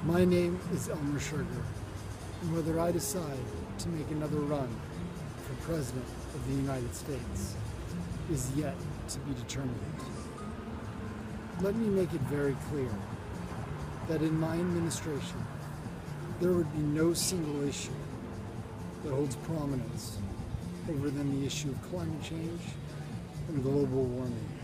My name is Elmer Sugar, and whether I decide to make another run for President of the United States is yet to be determined. Let me make it very clear that in my administration, there would be no single issue that holds prominence over than the issue of climate change and global warming.